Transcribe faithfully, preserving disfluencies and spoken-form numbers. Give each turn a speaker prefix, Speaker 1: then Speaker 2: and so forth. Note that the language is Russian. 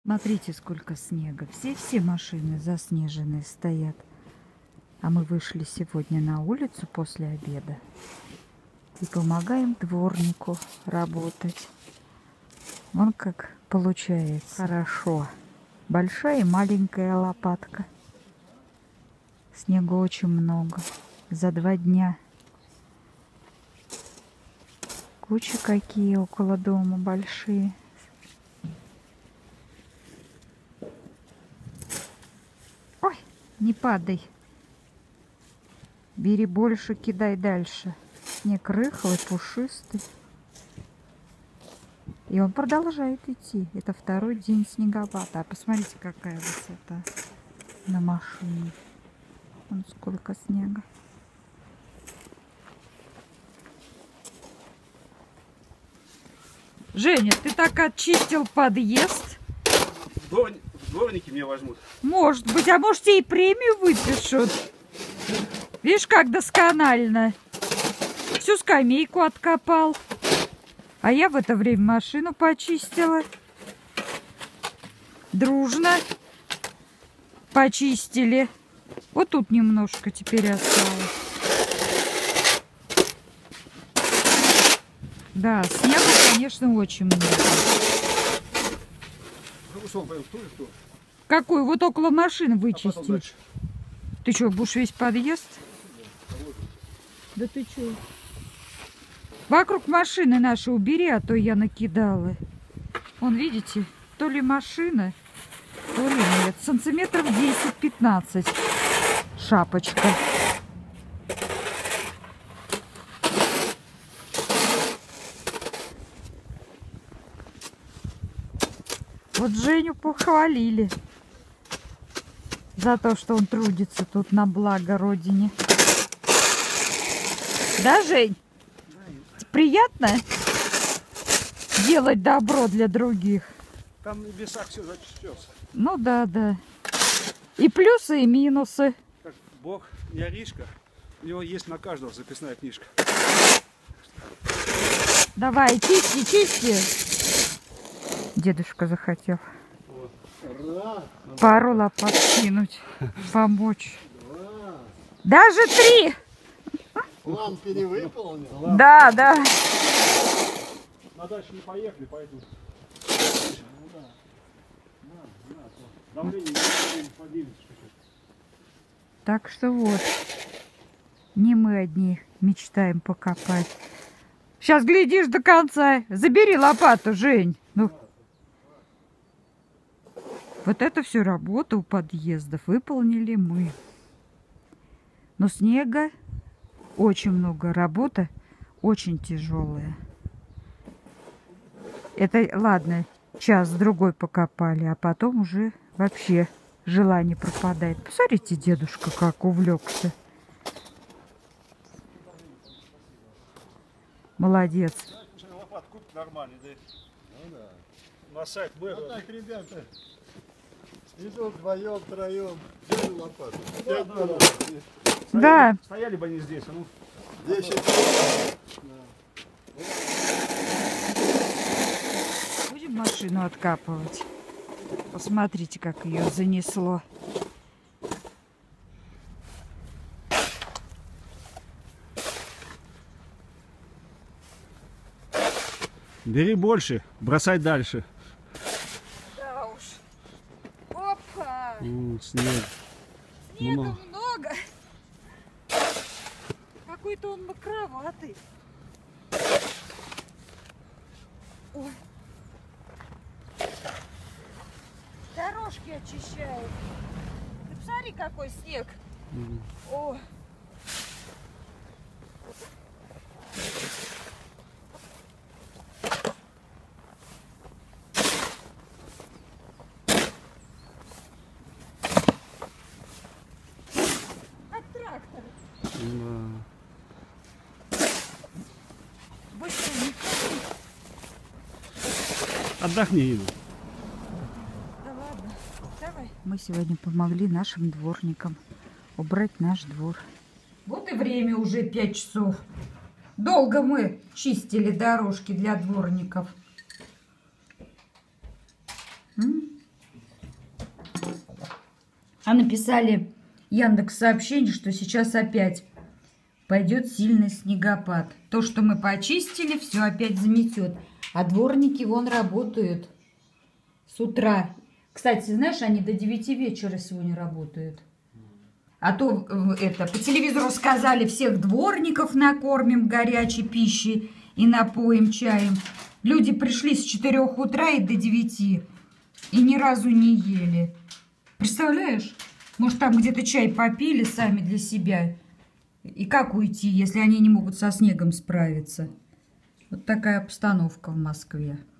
Speaker 1: Смотрите, сколько снега. Все-все машины заснеженные стоят. А мы вышли сегодня на улицу после обеда и помогаем дворнику работать. Вон как получается хорошо. Большая и маленькая лопатка. Снега очень много. За два дня. Куча какие около дома большие. Ой, не падай. Бери больше, кидай дальше. Снег рыхлый, пушистый. И он продолжает идти. Это второй день снеговато. А посмотрите, какая высота на машине. Вон сколько снега. Женя, ты так очистил подъезд?
Speaker 2: В дворники меня возьмут.
Speaker 1: Может быть, а может и премию выпишут. Видишь, как досконально. Всю скамейку откопал. А я в это время машину почистила. Дружно почистили. Вот тут немножко теперь осталось. Да, снега, конечно, очень много. Какой? Вот около машин вычистить. А ты что, будешь весь подъезд? Да ты что? Вокруг машины наши убери, а то я накидала. Вон, видите, то ли машина, то ли нет. Сантиметров десять-пятнадцать шапочка. Вот Женю похвалили за то, что он трудится тут на благо Родине. Да, Жень? Приятно делать добро для других?
Speaker 2: Там в весах все зачтется.
Speaker 1: Ну да, да. И плюсы, и минусы.
Speaker 2: Как Бог не Аришка, у него есть на каждого записная книжка.
Speaker 1: Давай, чисти, чисти. Дедушка захотел
Speaker 3: Раз,
Speaker 1: пару лопат кинуть, помочь.
Speaker 3: два.
Speaker 1: Даже три.
Speaker 3: План перевыполнил.
Speaker 1: Да, да.
Speaker 2: На дачу не поехали, поэтому.
Speaker 3: Ну да. На, на,
Speaker 2: Давление не поднимется.
Speaker 1: Так что вот, не мы одни мечтаем покопать. Сейчас глядишь до конца. Забери лопату, Жень. Ну. Вот это всю работу у подъездов выполнили мы. Но снега очень много, работа очень тяжелая. Это ладно, час-другой покопали, а потом уже вообще желание пропадает. Посмотрите, дедушка как увлекся. Молодец.
Speaker 2: Лопат купить нормальный, да?
Speaker 3: Ну да.
Speaker 2: На сайт мэра.
Speaker 3: Вот так, ребята, идут вдвоем, втроем, взяли лопату. Пять минут.
Speaker 1: Да.
Speaker 2: Стояли бы они здесь, а ну.
Speaker 3: Десять.
Speaker 1: Будем машину откапывать. Посмотрите, как ее занесло.
Speaker 2: Бери больше, бросай дальше.
Speaker 1: Да уж. Опа!
Speaker 2: М, снег.
Speaker 1: Снега
Speaker 2: Много.
Speaker 1: много. Какой-то он мокроватый. Ой. Дорожки очищают. Ты посмотри, какой снег.
Speaker 2: Мгм.
Speaker 1: О. Как трактор.
Speaker 2: Да.
Speaker 1: Быстро не ходи.
Speaker 2: Отдохни, Ина.
Speaker 1: Да ладно, давай. Мы сегодня помогли нашим дворникам убрать наш двор. Вот и время уже пять часов. Долго мы чистили дорожки для дворников. М? А написали Яндекс сообщение, что сейчас опять пойдет сильный снегопад. То, что мы почистили, все опять заметет. А дворники вон работают с утра. Кстати, знаешь, они до девяти вечера сегодня работают. А то это по телевизору сказали, всех дворников накормим горячей пищей и напоим чаем. Люди пришли с четырёх утра и до девяти и ни разу не ели. Представляешь? Может, там где-то чай попили сами для себя. И как уйти, если они не могут со снегом справиться? Вот такая обстановка в Москве.